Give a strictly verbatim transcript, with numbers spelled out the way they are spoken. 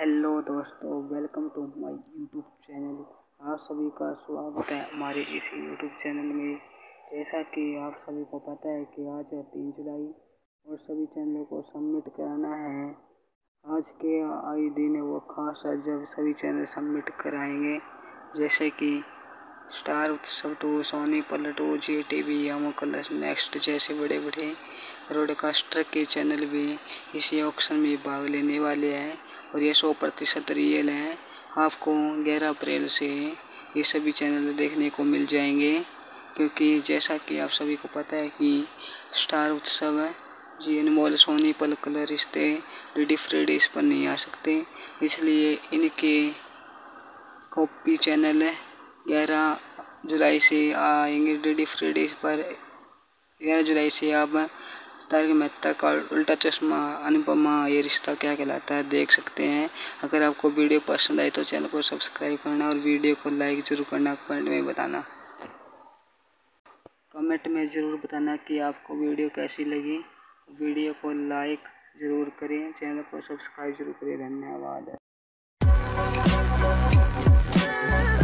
Hello दोस्तों, welcome to my YouTube channel. आप सभी का स्वागत है हमारे इस यूट्यूब चैनल में। जैसा कि आप सभी को पता है कि आज है तीन जुलाई और सभी चैनलों को सबमिट कराना है। आज के आई दिन वो खास है जब सभी चैनल सबमिट कराएंगे, जैसे कि स्टार उत्सव two, Sony Pal two, Zee TV, यामो कलर्स, नेक्स्ट जैसे बड़े बड़े ब्रॉडकास्टर के चैनल भी इसी ऑक्शन में भाग लेने वाले हैं और ये सौ प्रतिशत रियल हैं। आपको ग्यारह अप्रैल से ये सभी चैनल देखने को मिल जाएंगे, क्योंकि जैसा कि आप सभी को पता है कि स्टार उत्सव है, जी अनमोल, सोनी पल, कलर रिश्ते, डी फ्रेड इस पर नहीं आ सकते, इसलिए इनके कॉपी चैनल ग्यारह जुलाई से आएंगे। डी फ्रेड पर ग्यारह जुलाई से आप तारक मेहता का उल्टा चश्मा, अनुपमा, ये रिश्ता क्या कहलाता है देख सकते हैं। अगर आपको वीडियो पसंद आए तो चैनल को सब्सक्राइब करना और वीडियो को लाइक जरूर करना। कमेंट में बताना कमेंट में ज़रूर बताना कि आपको वीडियो कैसी लगी। वीडियो को लाइक ज़रूर करें, चैनल को सब्सक्राइब जरूर करें। धन्यवाद।